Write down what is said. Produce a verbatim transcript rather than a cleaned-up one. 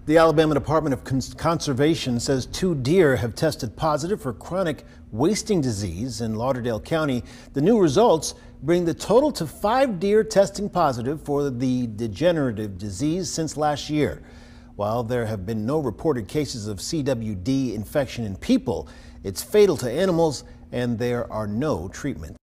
The Alabama Department of Cons- Conservation says two deer have tested positive for chronic wasting disease in Lauderdale County. The new results bring the total to five deer testing positive for the degenerative disease since last year. While there have been no reported cases of C W D infection in people, it's fatal to animals and there are no treatments.